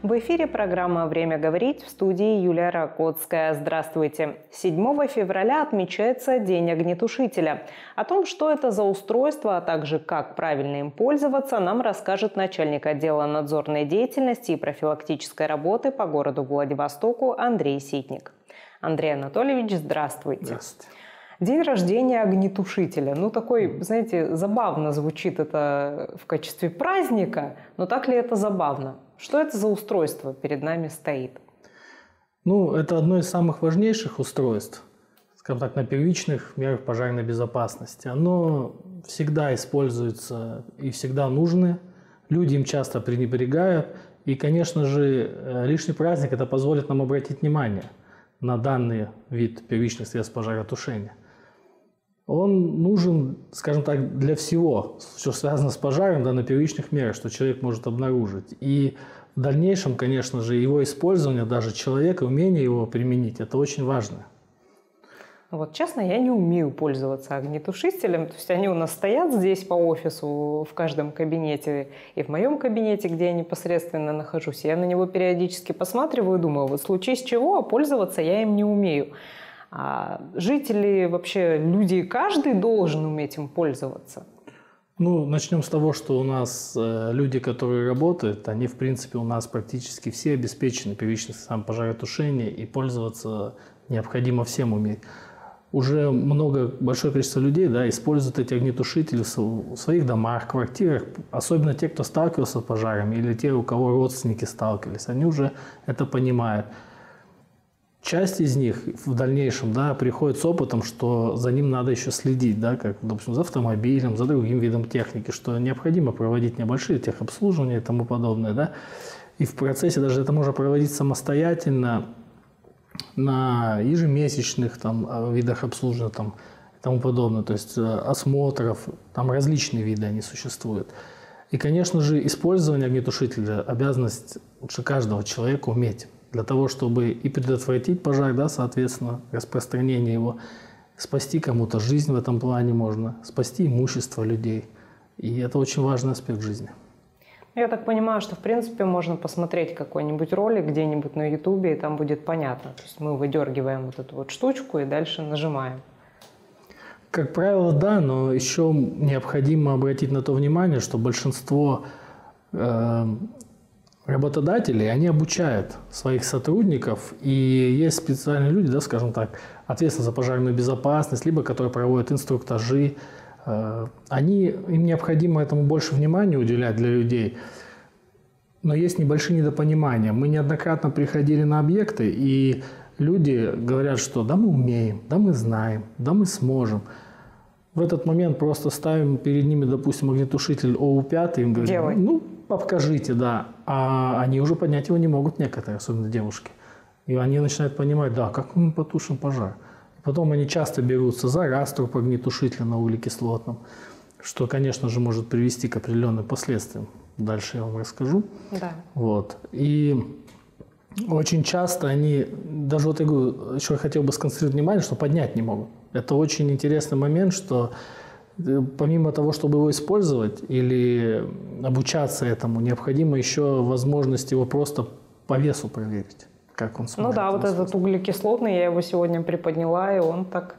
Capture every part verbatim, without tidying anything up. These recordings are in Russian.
В эфире программа «Время говорить», в студии Юлия Ракотская. Здравствуйте. седьмого февраля отмечается День огнетушителя. О том, что это за устройство, а также как правильно им пользоваться, нам расскажет начальник отдела надзорной деятельности и профилактической работы по городу Владивостоку Андрей Ситник. Андрей Анатольевич, здравствуйте. Здравствуйте. День рождения огнетушителя. Ну, такой, знаете, забавно звучит это в качестве праздника, но так ли это забавно? Что это за устройство перед нами стоит? Ну, это одно из самых важнейших устройств, скажем так, на первичных мерах пожарной безопасности. Оно всегда используется и всегда нужно. Люди им часто пренебрегают. И, конечно же, лишний праздник это позволит нам обратить внимание на данный вид первичных средств пожаротушения. Он нужен, скажем так, для всего, что связано с пожаром, да, на первичных мерах, что человек может обнаружить. И в дальнейшем, конечно же, его использование, даже человека, умение его применить, это очень важно. Вот честно, я не умею пользоваться огнетушителем. То есть они у нас стоят здесь по офису, в каждом кабинете, и в моем кабинете, где я непосредственно нахожусь. Я на него периодически посматриваю и думаю, вот в случае с чего, а пользоваться я им не умею. А жители, вообще люди, каждый должен уметь им пользоваться. Ну, начнем с того, что у нас э, люди, которые работают, они, в принципе, у нас практически все обеспечены первичным средством пожаротушения, и пользоваться необходимо всем уметь. Уже много, большое количество людей, да, используют эти огнетушители в своих домах, квартирах, особенно те, кто сталкивался с пожарами, или те, у кого родственники сталкивались, они уже это понимают. Часть из них в дальнейшем, да, приходит с опытом, что за ним надо еще следить, да, как, допустим, за автомобилем, за другим видом техники, что необходимо проводить небольшие техобслуживания и тому подобное, да. И в процессе даже это можно проводить самостоятельно на ежемесячных там, видах обслуживания там, и тому подобное, то есть осмотров, там различные виды они существуют. И, конечно же, использование огнетушителя – обязанность лучше каждого человека уметь. Для того, чтобы и предотвратить пожар, да, соответственно, распространение его, спасти кому-то жизнь в этом плане можно, спасти имущество людей. И это очень важный аспект жизни. Я так понимаю, что, в принципе, можно посмотреть какой-нибудь ролик где-нибудь на Ютубе, и там будет понятно. То есть мы выдергиваем вот эту вот штучку и дальше нажимаем. Как правило, да, но еще необходимо обратить на то внимание, что большинство э, работодателей, они обучают своих сотрудников, и есть специальные люди, да, скажем так, ответственные за пожарную безопасность, либо которые проводят инструктажи. Они, им необходимо этому больше внимания уделять для людей, но есть небольшие недопонимания. Мы неоднократно приходили на объекты, и люди говорят, что да мы умеем, да мы знаем, да мы сможем. В этот момент просто ставим перед ними, допустим, огнетушитель О У пять, им говорим, Делай. ну покажите, да. А они уже поднять его не могут некоторые, особенно девушки. И они начинают понимать, да, как мы потушим пожар. Потом они часто берутся за раструб огнетушителя на углекислотном, что, конечно же, может привести к определенным последствиям. Дальше я вам расскажу. Да. Вот. И очень часто они, даже вот я говорю, еще хотел бы сконцентрировать внимание, что поднять не могут. Это очень интересный момент, что помимо того, чтобы его использовать или обучаться этому, необходимо еще возможность его просто по весу проверить. Как он ну да, вот этот углекислотный, я его сегодня приподняла, и он так,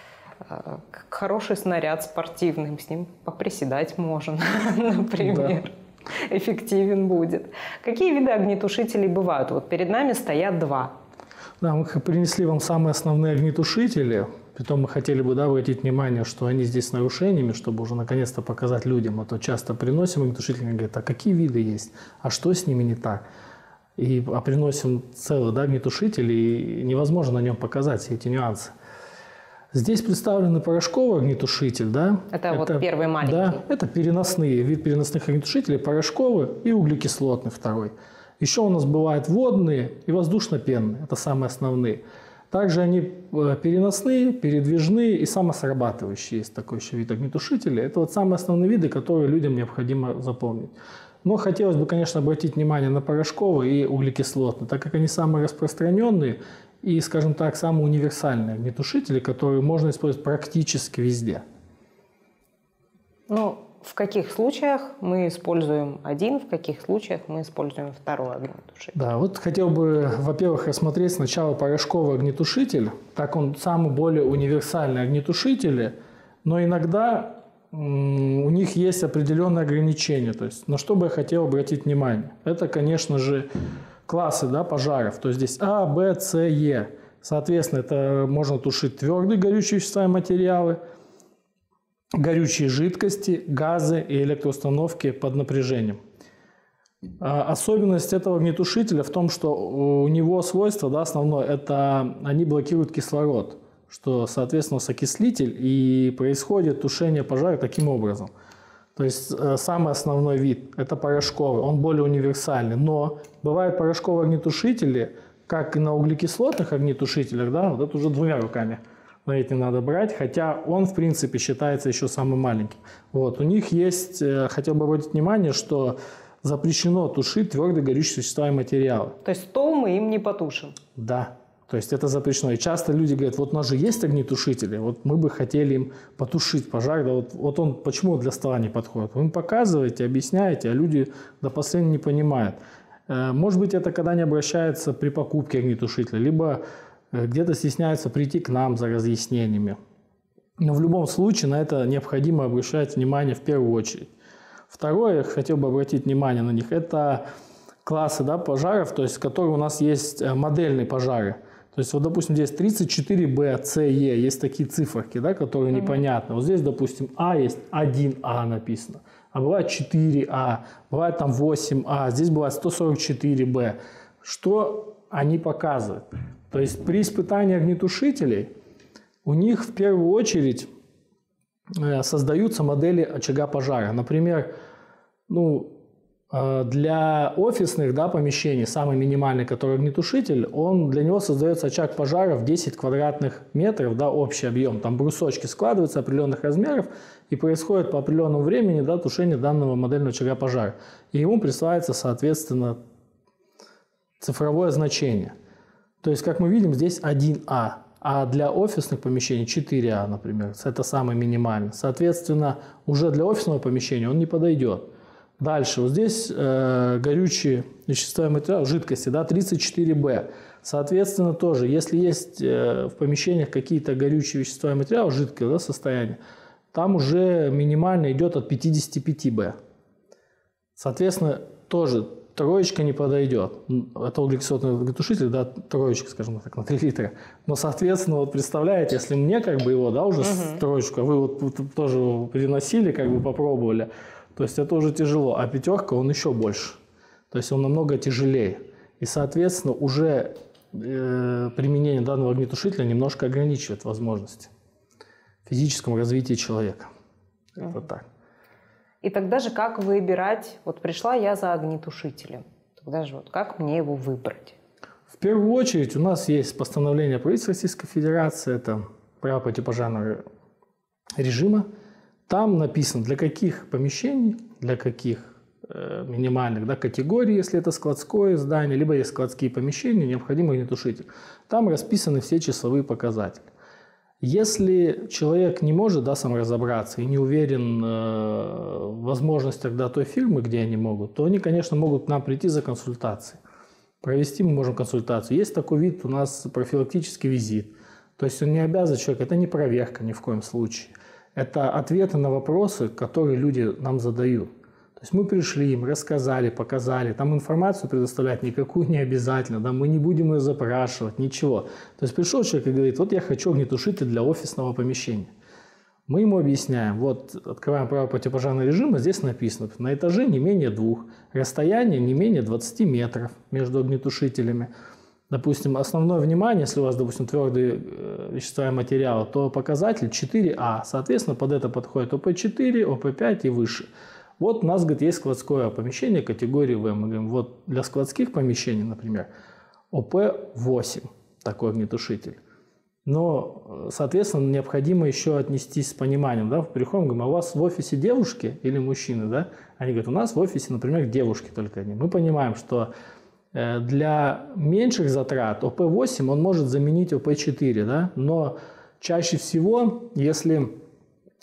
э, как хороший снаряд спортивный, с ним поприседать можно, например. Да. Эффективен будет. Какие виды огнетушителей бывают? Вот перед нами стоят два. Да, мы принесли вам самые основные огнетушители. Притом мы хотели бы, да, обратить внимание, что они здесь с нарушениями, чтобы уже наконец-то показать людям. А то часто приносим огнетушители и говорят, а какие виды есть? А что с ними не так? И а приносим целый, да, огнетушитель, и невозможно на нем показать все эти нюансы. Здесь представлены порошковый огнетушитель, да. Это, это вот первый маленький. Да, это переносные, вид переносных огнетушителей, порошковый и углекислотный второй. Еще у нас бывают водные и воздушно-пенные, это самые основные. Также они переносные, передвижные и самосрабатывающие. Есть такой еще вид огнетушителя. Это вот самые основные виды, которые людям необходимо запомнить. Но хотелось бы, конечно, обратить внимание на порошковый и углекислотный, так как они самые распространенные и, скажем так, самые универсальные огнетушители, которые можно использовать практически везде. Ну, в каких случаях мы используем один, в каких случаях мы используем второй огнетушитель? Да, вот хотел бы, во-первых, рассмотреть сначала порошковый огнетушитель. Так он самый более универсальный огнетушитель, но иногда м, у них есть определенные ограничения. То есть, на что бы я хотел обратить внимание? Это, конечно же, классы, да, пожаров. То есть здесь А, Б, С, Е. Соответственно, это можно тушить твердые горючие вещества и материалы, горючие жидкости, газы и электроустановки под напряжением. Особенность этого огнетушителя в том, что у него свойство, да, основное, это они блокируют кислород, что, соответственно, окислитель, и происходит тушение пожара таким образом. То есть самый основной вид – это порошковый, он более универсальный, но бывают порошковые огнетушители, как и на углекислотных огнетушителях, да, вот это уже двумя руками. Этим надо брать, хотя он, в принципе, считается еще самым маленьким. Вот. У них есть, хотел бы обратить внимание, что запрещено тушить твердые горючие вещества и материалы. То есть стол мы им не потушим? Да, то есть это запрещено. И часто люди говорят, вот у нас же есть огнетушители, вот мы бы хотели им потушить пожар, да, вот, вот он почему для стола не подходит? Вы им показываете, объясняете, а люди до последнего не понимают. Может быть, это когда не обращаются при покупке огнетушителя, либо где-то стесняются прийти к нам за разъяснениями. Но в любом случае на это необходимо обращать внимание в первую очередь. Второе, я хотел бы обратить внимание на них, это классы, да, пожаров, то есть которые у нас есть модельные пожары. То есть вот, допустим, здесь тридцать четыре Б, С, Е, есть такие циферки, да, которые mm-hmm. непонятны. Вот здесь, допустим, А есть один А написано, а бывает четыре А, бывает там восемь А, здесь бывает сто сорок четыре Б. Что они показывают? То есть при испытании огнетушителей у них в первую очередь создаются модели очага пожара. Например, ну, для офисных, да, помещений самый минимальный, который огнетушитель, он, для него создается очаг пожара в десять квадратных метров, да, общий объем. Там брусочки складываются определенных размеров и происходит по определенному времени, да, тушение данного модельного очага пожара. И ему присваивается, соответственно, цифровое значение. То есть, как мы видим, здесь один А, а для офисных помещений четыре А, например. Это самый минимальный. Соответственно, уже для офисного помещения он не подойдет. Дальше, вот здесь э, горючие вещества и материалы, жидкости, да, тридцать четыре Б. Соответственно, тоже, если есть э, в помещениях какие-то горючие вещества и материалы, жидкое, да, состояние, там уже минимально идет от пятидесяти пяти Б. Соответственно, тоже троечка не подойдет. Это углекислотный огнетушитель, да, троечка, скажем так, на три литра. Но, соответственно, вот представляете, если мне как бы его, да, уже uh-huh. троечку, а вы вот, вот тоже его переносили, как бы попробовали, то есть это уже тяжело. А пятерка, он еще больше. То есть он намного тяжелее. И, соответственно, уже э, применение данного огнетушителя немножко ограничивает возможности в физическом развитии человека. Uh-huh. Это так. И тогда же как выбирать? Вот пришла я за огнетушителем. Тогда же вот как мне его выбрать? В первую очередь у нас есть постановление правительства Российской Федерации, это правила противопожарного режима. Там написано, для каких помещений, для каких э, минимальных, да, категорий, если это складское здание, либо есть складские помещения, необходим огнетушитель. Там расписаны все числовые показатели. Если человек не может, да, сам разобраться и не уверен э, в возможностях, да, той фирмы, где они могут, то они, конечно, могут к нам прийти за консультацией. Провести мы можем консультацию. Есть такой вид у нас профилактический визит. То есть он не обязан человек, это не проверка ни в коем случае. Это ответы на вопросы, которые люди нам задают. То есть мы пришли, им рассказали, показали, там информацию предоставлять никакую не обязательно, да, мы не будем ее запрашивать, ничего. То есть пришел человек и говорит, вот я хочу огнетушитель для офисного помещения. Мы ему объясняем, вот открываем правила противопожарного режима, здесь написано, на этаже не менее двух, расстояние не менее двадцати метров между огнетушителями. Допустим, основное внимание, если у вас, допустим, твердые вещества и материалы, то показатель четыре А, соответственно, под это подходит О П четыре, О П пять и выше. Вот у нас, говорит, есть складское помещение категории В. Мы говорим, вот для складских помещений, например, О П восемь, такой огнетушитель. Но, соответственно, необходимо еще отнестись с пониманием. Да? Приходим, говорим, а у вас в офисе девушки или мужчины? Да? Они говорят, у нас в офисе, например, девушки только одни. Мы понимаем, что для меньших затрат О П восемь он может заменить О П четыре. Да? Но чаще всего, если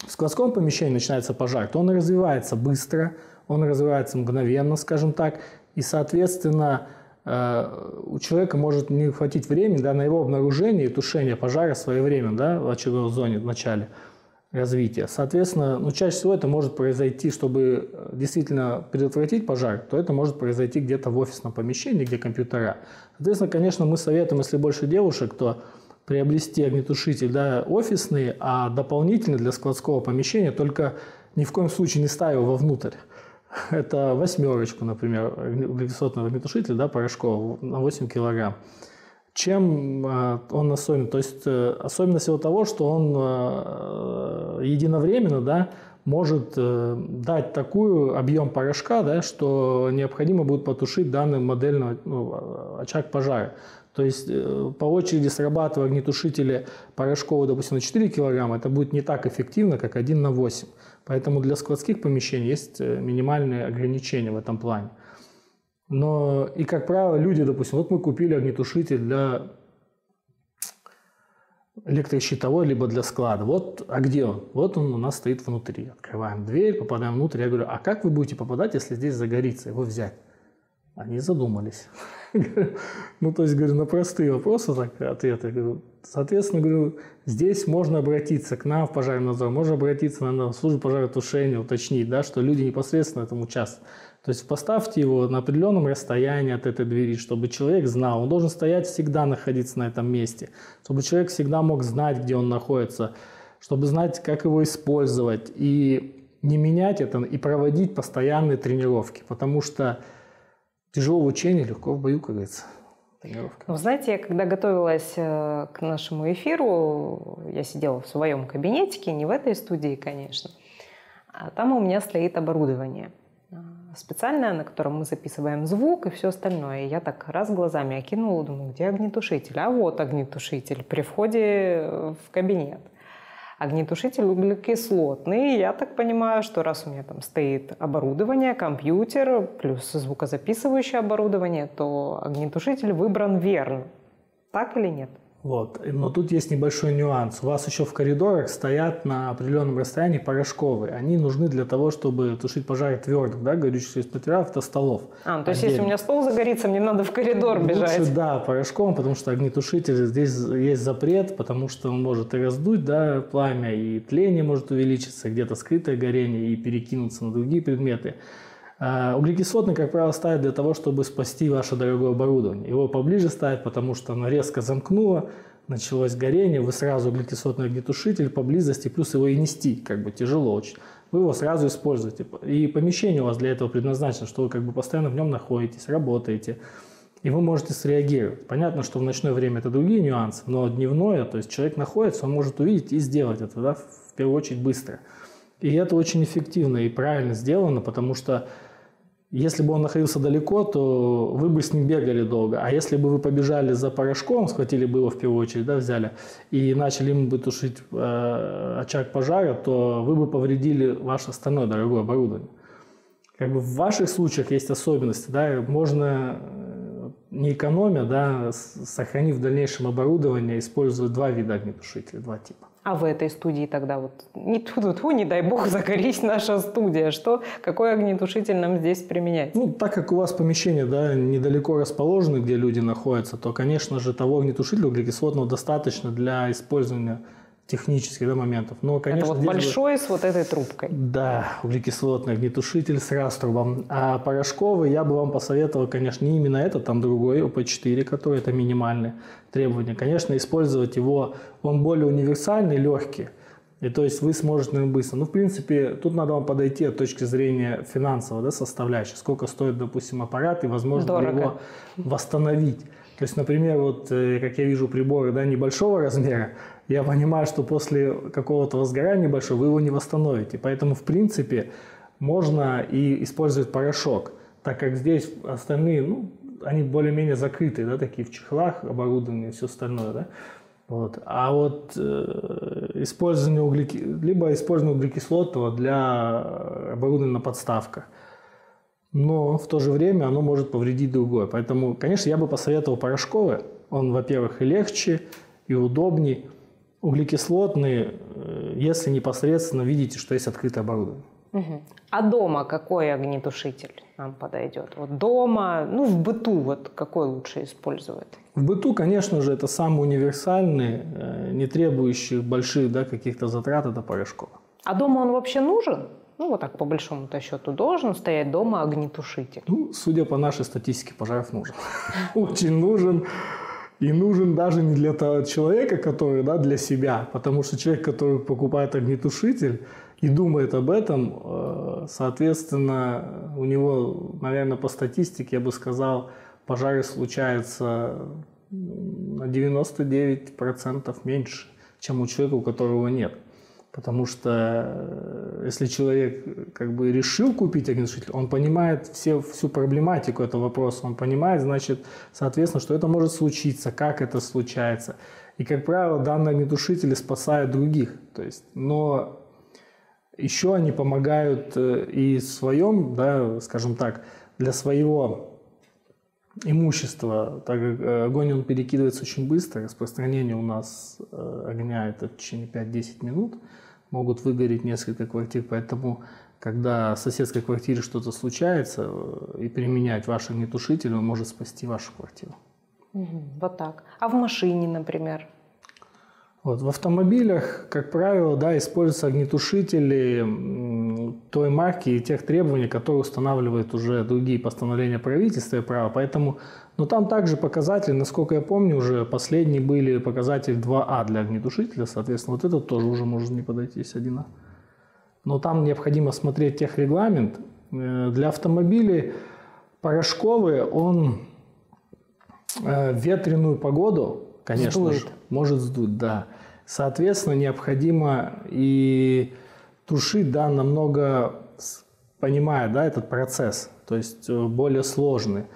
в складском помещении начинается пожар, то он развивается быстро, он развивается мгновенно, скажем так, и, соответственно, у человека может не хватить времени, да, на его обнаружение и тушение пожара своевременно, да, в очаговой зоне в начале развития. Соответственно, ну, чаще всего это может произойти, чтобы действительно предотвратить пожар, то это может произойти где-то в офисном помещении, где компьютера. Соответственно, конечно, мы советуем, если больше девушек, то приобрести огнетушитель, да, офисный, а дополнительный для складского помещения, только ни в коем случае не ставил его вовнутрь. Это восьмерочку, например, углекислотного огнетушителя, да, порошкового на восемь килограмм. Чем э, он особенный? То есть э, особенность его того, что он э, единовременно, да, может э, дать такой объем порошка, да, что необходимо будет потушить данный модельный, ну, очаг пожара. То есть э, по очереди срабатывая огнетушители порошковые, допустим, на четыре килограмма, это будет не так эффективно, как один на восемь. Поэтому для складских помещений есть минимальные ограничения в этом плане. Но и, как правило, люди, допустим, вот мы купили огнетушитель для электрощитовой, либо для склада. Вот, а где он? Вот он у нас стоит внутри. Открываем дверь, попадаем внутрь. Я говорю, а как вы будете попадать, если здесь загорится, его взять? Они задумались. Ну, то есть, говорю, на простые вопросы так, ответы. Говорю, соответственно, говорю, здесь можно обратиться к нам в пожарный надзор, можно обратиться на службу пожаротушения, уточнить, да, что люди непосредственно в этом участвуют. То есть поставьте его на определенном расстоянии от этой двери, чтобы человек знал. Он должен стоять всегда, находиться на этом месте, чтобы человек всегда мог знать, где он находится, чтобы знать, как его использовать, и не менять это, и проводить постоянные тренировки, потому что тяжело в учении, легко в бою, как говорится. Тренировка. Ну, знаете, я когда готовилась к нашему эфиру, я сидела в своем кабинетике, не в этой студии, конечно, а там у меня стоит оборудование специальное, на котором мы записываем звук и все остальное. И я так раз глазами окинула, думаю, где огнетушитель? А вот огнетушитель при входе в кабинет. Огнетушитель углекислотный. Я так понимаю, что раз у меня там стоит оборудование, компьютер, плюс звукозаписывающее оборудование, то огнетушитель выбран верно. Так или нет? Вот. Но тут есть небольшой нюанс. У вас еще в коридорах стоят на определенном расстоянии порошковые. Они нужны для того, чтобы тушить пожары твердых, да, горючих материалов, это столов. А, ну, то есть если у меня стол загорится, мне надо в коридор бежать. Лучше, да, порошком, потому что огнетушитель, здесь есть запрет, потому что он может и раздуть, да, пламя, и тление может увеличиться, где-то скрытое горение и перекинуться на другие предметы. А углекислотный, как правило, ставят для того, чтобы спасти ваше дорогое оборудование. Его поближе ставят, потому что оно резко замкнуло, началось горение, вы сразу углекислотный огнетушитель поблизости, плюс его и нести как бы тяжело очень. Вы его сразу используете. И помещение у вас для этого предназначено, что вы как бы постоянно в нем находитесь, работаете. И вы можете среагировать. Понятно, что в ночное время это другие нюансы, но дневное, то есть человек находится, он может увидеть и сделать это, да, в первую очередь быстро. И это очень эффективно и правильно сделано, потому что если бы он находился далеко, то вы бы с ним бегали долго. А если бы вы побежали за порошком, схватили бы его в первую очередь, да, взяли, и начали им бы тушить э, очаг пожара, то вы бы повредили ваше остальное дорогое оборудование. Как бы в ваших случаях есть особенности, да, можно не экономя, да, сохранив в дальнейшем оборудование, использовать два вида огнетушителей, два типа. А в этой студии тогда вот не тьфу-тьфу, не дай бог загорись наша студия. Что, какой огнетушитель нам здесь применять? Ну, так как у вас помещение, да, недалеко расположено, где люди находятся, то, конечно же, того огнетушителя углекислотного достаточно для использования технических, да, моментов. Но, конечно, это вот большой вы... с вот этой трубкой. Да, углекислотный огнетушитель с раструбом. А порошковый я бы вам посоветовал, конечно, не именно этот, там другой, о пэ четыре, который это минимальные требования. Конечно, использовать его, он более универсальный, легкий. И то есть вы сможете им быстро. Ну, в принципе, тут надо вам подойти от точки зрения финансовой, да, составляющей. Сколько стоит, допустим, аппарат и возможно ли его восстановить. То есть, например, вот, как я вижу приборы, да, небольшого размера, я понимаю, что после какого-то возгорания небольшого вы его не восстановите. Поэтому, в принципе, можно и использовать порошок, так как здесь остальные, ну, они более-менее закрытые, да, такие в чехлах, оборудование и все остальное, да. Вот. А вот э, использование углеки... либо использование углекислотного для оборудования на подставках. Но в то же время оно может повредить другое. Поэтому, конечно, я бы посоветовал порошковый. Он, во-первых, и легче, и удобней. Углекислотный, если непосредственно видите, что есть открытое оборудование. Угу. А дома какой огнетушитель нам подойдет? Вот дома, ну в быту вот какой лучше использовать? В быту, конечно же, это самый универсальный, не требующий больших, да, каких-то затрат, это порошковый. А дома он вообще нужен? Ну вот так по большому-то счету должен стоять дома огнетушитель? Ну, судя по нашей статистике, пожаров нужен. Очень нужен. И нужен даже не для того человека, который, да, для себя. Потому что человек, который покупает огнетушитель и думает об этом, соответственно, у него, наверное, по статистике, я бы сказал, пожары случаются на девяносто девять процентов меньше, чем у человека, у которого нет. Потому что если человек как бы решил купить огнетушитель, он понимает все, всю проблематику этого вопроса, он понимает, значит, соответственно, что это может случиться, как это случается. И, как правило, данные огнетушители спасают других. То есть, но еще они помогают и в своем, да, скажем так, для своего имущества, так как огонь он перекидывается очень быстро, распространение у нас огня это в течение пять-десять минут, могут выгореть несколько квартир, поэтому когда в соседской квартире что-то случается, и применять ваш огнетушитель, он может спасти вашу квартиру. Угу, вот так. А в машине, например? Вот, в автомобилях, как правило, да, используются огнетушители той марки и тех требований, которые устанавливают уже другие постановления правительства и права. Поэтому, но там также показатели, насколько я помню, уже последние были показатели два А для огнетушителя, соответственно, вот этот тоже уже может не подойти с один А. Но там необходимо смотреть техрегламент. Для автомобилей порошковый, он в ветреную погоду, конечно же, может сдуть, да. Соответственно, необходимо и тушить, да, намного, понимая, да, этот процесс, то есть более сложный.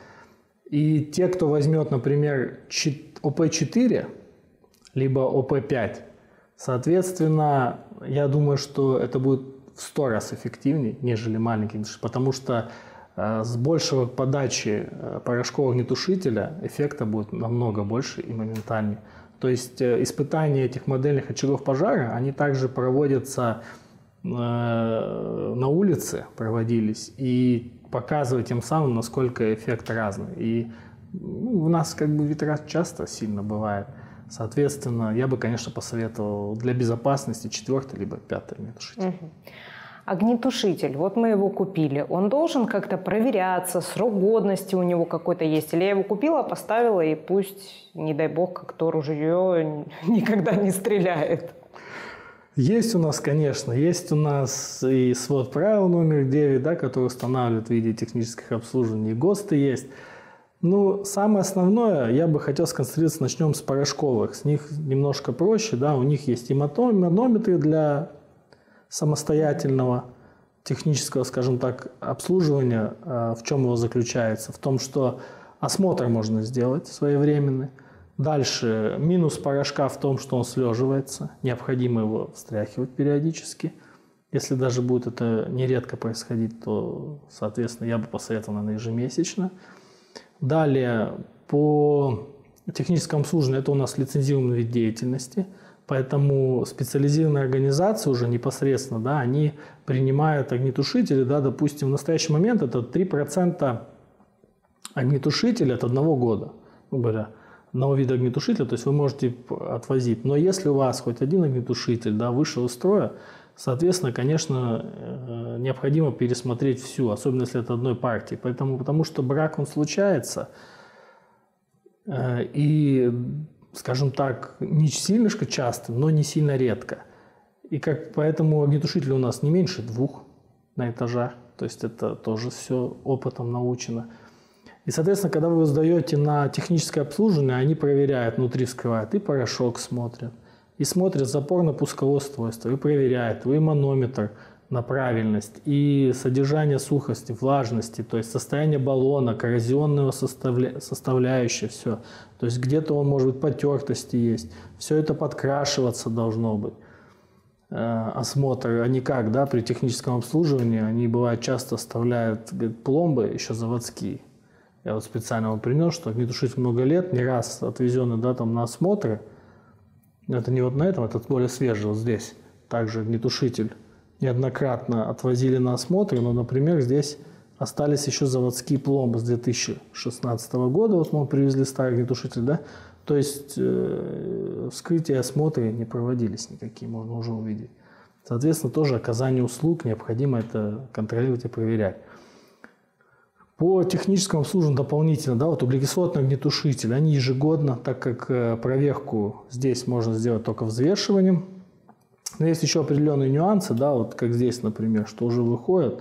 И те, кто возьмет, например, О П четыре, либо О П пять, соответственно, я думаю, что это будет в сто раз эффективнее, нежели маленький, потому что с большего подачи порошкового огнетушителя эффекта будет намного больше и моментальнее. То есть испытания этих модельных очагов пожара, они также проводятся э, на улице, проводились, и показывают тем самым, насколько эффект разный. И ну, у нас как бы ветра часто сильно бывает. Соответственно, я бы, конечно, посоветовал для безопасности четвертый либо пятый огнетушитель. Угу. Огнетушитель, вот мы его купили, он должен как-то проверяться, срок годности у него какой-то есть? Или я его купила, поставила, и пусть, не дай бог, как-то ружье никогда не стреляет? Есть у нас, конечно, есть у нас и свод правил номер девять, да, который устанавливает в виде технических обслуживаний, и ГОСТы есть. Ну, самое основное, я бы хотел сконцентрироваться, начнем с порошковых. С них немножко проще, да, у них есть и манометры для самостоятельного технического, скажем так, обслуживания. В чем его заключается? В том, что осмотр можно сделать своевременный. Дальше минус порошка в том, что он слеживается. Необходимо его встряхивать периодически. Если даже будет это нередко происходить, то, соответственно, я бы посоветовал, наверное, ежемесячно. Далее, по техническому обслуживанию, это у нас лицензированный вид деятельности. Поэтому специализированные организации уже непосредственно, да, они принимают огнетушители, да, допустим, в настоящий момент это три процента огнетушителя от одного года, ну, говоря, одного вида огнетушителя, то есть вы можете отвозить. Но если у вас хоть один огнетушитель, да, вышел из строя, соответственно, конечно, необходимо пересмотреть всю, особенно если это одной партии. Поэтому, потому что брак, он случается, и, скажем так, не сильно часто, но не сильно редко. И как, поэтому огнетушители у нас не меньше двух на этажах. То есть это тоже все опытом научено. И, соответственно, когда вы его сдаете на техническое обслуживание, они проверяют, внутри вскрывают, и порошок смотрят, и смотрят запорно-пусковое свойство, и проверяют, и манометр на правильность, и содержание сухости, влажности, то есть состояние баллона, коррозионного составля... составляющего, все. То есть где-то он, может быть, потертости есть. Все это подкрашиваться должно быть. Э, осмотр, они как, да, при техническом обслуживании, они, бывает, часто оставляют, говорит, пломбы еще заводские. Я вот специально вам принес, что огнетушитель много лет, не раз отвезенный, да, там на осмотры. Это не вот на этом, это более свежий, вот здесь. также огнетушитель неоднократно отвозили на осмотры, но, например, здесь остались еще заводские пломбы с две тысячи шестнадцатого года, вот мы привезли старый огнетушитель, да, то есть э, вскрытия и осмотры не проводились никакие, можно уже увидеть. Соответственно, тоже оказание услуг необходимо это контролировать и проверять. По техническому обслуживанию дополнительно, да, вот углекислотный огнетушитель, они ежегодно, так как проверку здесь можно сделать только взвешиванием. Но есть еще определенные нюансы, да, вот как здесь, например, что уже выходит.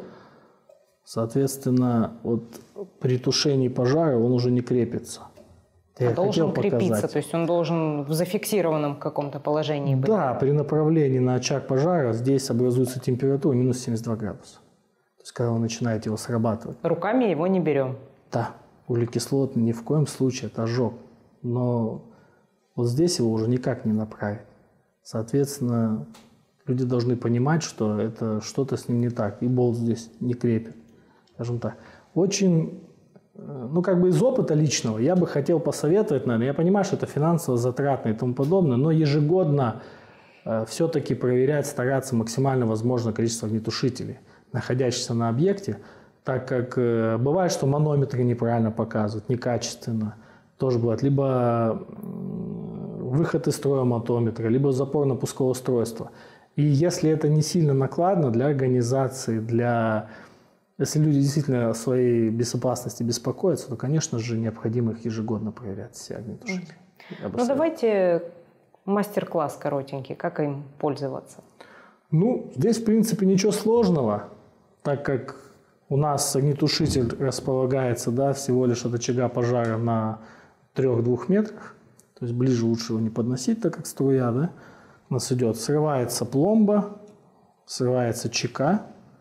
Соответственно, вот при тушении пожара он уже не крепится. Я должен крепиться, показать. То есть он должен в зафиксированном каком-то положении быть. Да, при направлении на очаг пожара здесь образуется температура минус семьдесят два градуса. То есть когда вы начинаете его срабатывать. Руками его не берем. Да, углекислотный ни в коем случае, это ожог. Но вот здесь его уже никак не направить. Соответственно, люди должны понимать, что это что-то с ним не так. И болт здесь не крепит. Скажем так. Очень, ну как бы из опыта личного я бы хотел посоветовать, наверное, я понимаю, что это финансово затратно и тому подобное, но ежегодно э, все-таки проверять, стараться максимально возможное количество огнетушителей, находящихся на объекте, так как э, бывает, что манометры неправильно показывают, некачественно, тоже бывает, либо выход из строя мотометра, либо запорно-пусковое устройство. И если это не сильно накладно для организации, для... Если люди действительно о своей безопасности беспокоятся, то, конечно же, необходимо их ежегодно проверять, все огнетушители. Ну, давайте мастер-класс коротенький, как им пользоваться. Ну, здесь, в принципе, ничего сложного, так как у нас огнетушитель располагается, да, всего лишь от очага пожара на трех-двух метрах, то есть ближе лучше его не подносить, так как струя, да, у нас идет, срывается пломба, срывается чека,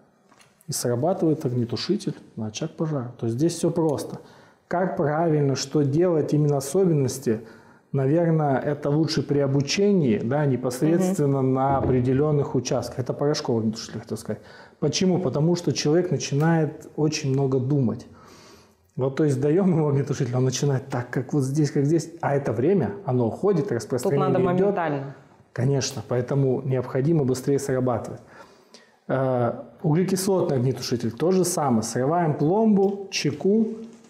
и срабатывает огнетушитель на очаг пожара. То есть здесь все просто. Как правильно, что делать, именно особенности, наверное, это лучше при обучении, да, непосредственно угу. на определенных участках. Это порошковый огнетушитель, хотел сказать. Почему? Потому что человек начинает очень много думать. Вот, то есть даем ему огнетушитель, он начинает так, как вот здесь, как здесь, а это время, оно уходит, распространение идет. Тут надо моментально. Идет. Конечно, поэтому необходимо быстрее срабатывать. Углекислотный огнетушитель то же самое. Срываем пломбу, чеку,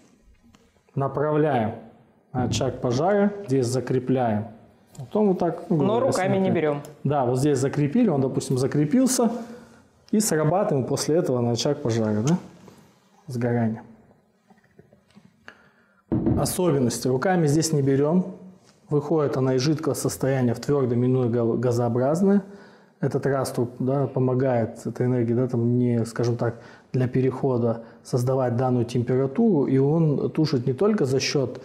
направляем на очаг пожара, здесь закрепляем. Потом вот так. Ну, но руками не берем. Да, вот здесь закрепили, он, допустим, закрепился, и срабатываем после этого на очаг пожара, да, сгорания. Особенности. Руками здесь не берем. Выходит она из жидкого состояния в твердое, минуя газообразное. Этот раструб, да, помогает этой энергии, да, там не, скажем так, для перехода создавать данную температуру, и он тушит не только за счет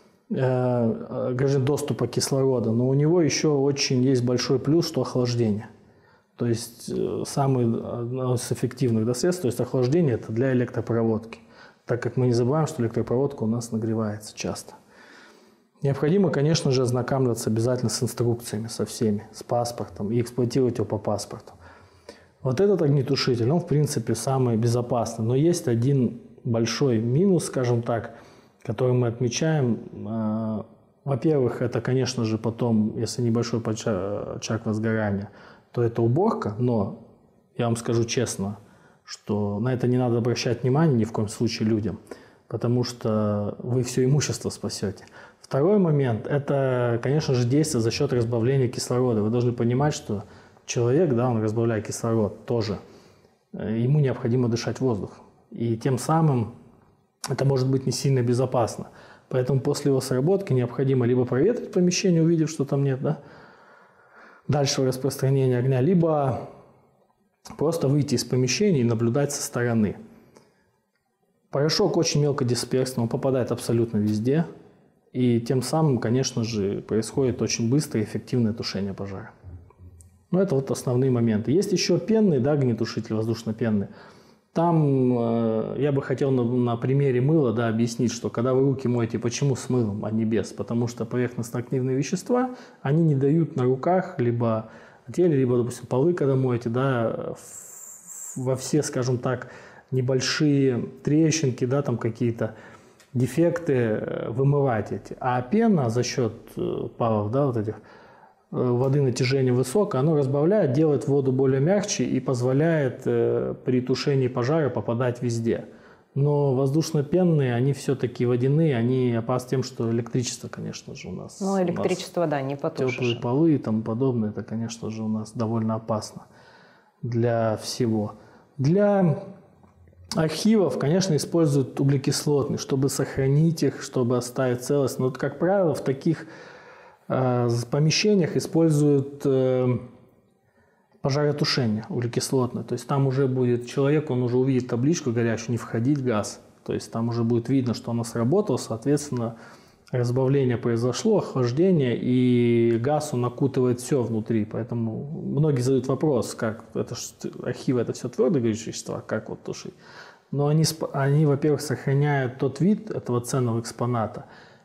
э, доступа кислорода, но у него еще очень есть большой плюс, что охлаждение. То есть э, самый одно из эффективных, да, средств, то есть охлаждение это для электропроводки, так как мы не забываем, что электропроводка у нас нагревается часто. Необходимо, конечно же, ознакомиться обязательно с инструкциями, со всеми, с паспортом и эксплуатировать его по паспорту. Вот этот огнетушитель, он, в принципе, самый безопасный. Но есть один большой минус, скажем так, который мы отмечаем. Во-первых, это, конечно же, потом, если небольшой очаг возгорания, то это уборка. Но я вам скажу честно, что на это не надо обращать внимание ни в коем случае людям, потому что вы все имущество спасете. Второй момент – это, конечно же, действие за счет разбавления кислорода. Вы должны понимать, что человек, да, он разбавляет кислород тоже, ему необходимо дышать воздух. И тем самым это может быть не сильно безопасно. Поэтому после его сработки необходимо либо проветрить помещение, увидев, что там нет, да, дальшего распространения огня, либо просто выйти из помещения и наблюдать со стороны. Порошок очень мелкодисперсный, он попадает абсолютно везде. И тем самым, конечно же, происходит очень быстрое и эффективное тушение пожара. Ну, это вот основные моменты. Есть еще пенный, да, огнетушитель, воздушно-пенный. Там э, я бы хотел на, на примере мыла, да, объяснить, что когда вы руки моете, почему с мылом, а не без? Потому что поверхностно-активные вещества, они не дают на руках, либо на теле, либо, допустим, полы, когда моете, да, во все, скажем так, небольшие трещинки, да, там какие-то дефекты вымывать эти. А пена за счет паров, да, вот этих, воды натяжение высокое, оно разбавляет, делает воду более мягче и позволяет э, при тушении пожара попадать везде. Но воздушно-пенные, они все-таки водяные, они опасны тем, что электричество, конечно же, у нас. Ну, электричество, нас да, не потушишь. Теплые полы и тому подобное, это, конечно же, у нас довольно опасно для всего. Для архивов, конечно, используют углекислотные, чтобы сохранить их, чтобы оставить целостность. Но, вот, как правило, в таких э, помещениях используют э, пожаротушение углекислотное. То есть там уже будет человек, он уже увидит табличку горящую, не входить газ. То есть там уже будет видно, что оно сработало, соответственно, разбавление произошло, охлаждение, и газ, он окутывает все внутри. Поэтому многие задают вопрос, как это ж, архивы, это все твердые горючие вещества, как вот тушить. Но они, они, во-первых, сохраняют тот вид этого ценного экспоната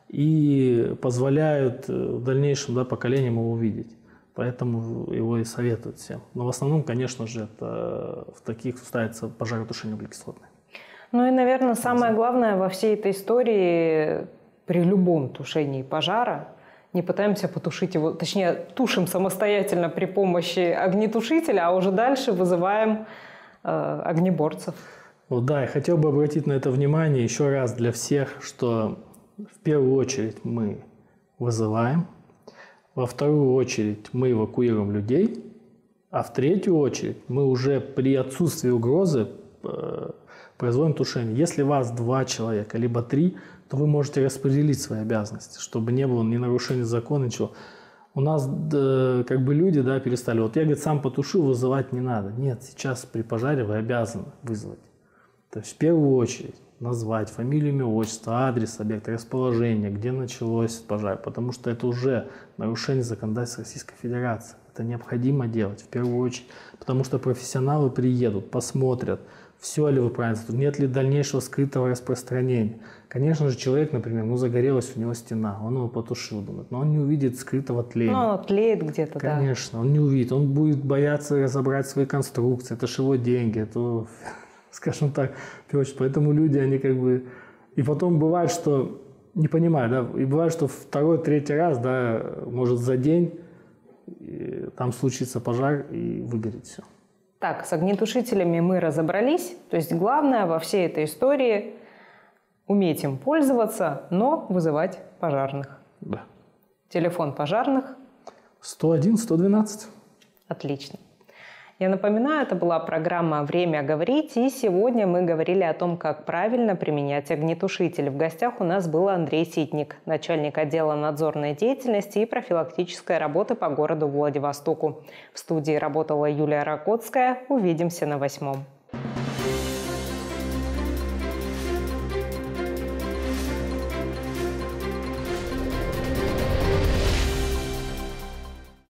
и позволяют в дальнейшем, да, поколениям его увидеть. Поэтому его и советуют всем. Но в основном, конечно же, это в таких ставится пожаротушение углекислотное. Ну и, наверное, самое главное во всей этой истории при любом тушении пожара не пытаемся потушить его, точнее, тушим самостоятельно при помощи огнетушителя, а уже дальше вызываем э, огнеборцев. Вот да, я хотел бы обратить на это внимание еще раз для всех, что в первую очередь мы вызываем, во вторую очередь мы эвакуируем людей, а в третью очередь мы уже при отсутствии угрозы э, производим тушение. Если вас два человека, либо три, то вы можете распределить свои обязанности, чтобы не было ни нарушения закона, ничего. У нас да, как бы люди, да, перестали. Вот я, говорит, сам потушил, вызывать не надо. Нет, сейчас при пожаре вы обязаны вызвать. То есть в первую очередь назвать фамилию, имя, отчество, адрес объекта, расположение, где началось пожар, потому что это уже нарушение законодательства Российской Федерации. Это необходимо делать в первую очередь, потому что профессионалы приедут, посмотрят, все ли вы правильно, нет ли дальнейшего скрытого распространения. Конечно же, человек, например, ну загорелась у него стена, он его потушил, думает, но он не увидит скрытого тления. Ну, оно тлеет где-то, да. Конечно, он не увидит, он будет бояться разобрать свои конструкции, это же его деньги, это, скажем так, поэтому люди, они как бы... И потом бывает, что, не понимаю, да, и бывает, что второй, третий раз, да, может за день там случится пожар и выгорит все. Так, с огнетушителями мы разобрались. То есть главное во всей этой истории уметь им пользоваться, но вызывать пожарных. Да. Телефон пожарных. сто один сто двенадцать. Отлично. Я напоминаю, это была программа «Время говорить», и сегодня мы говорили о том, как правильно применять огнетушитель. В гостях у нас был Андрей Ситник, начальник отдела надзорной деятельности и профилактической работы по городу Владивостоку. В студии работала Юлия Ракотская. Увидимся на восьмом.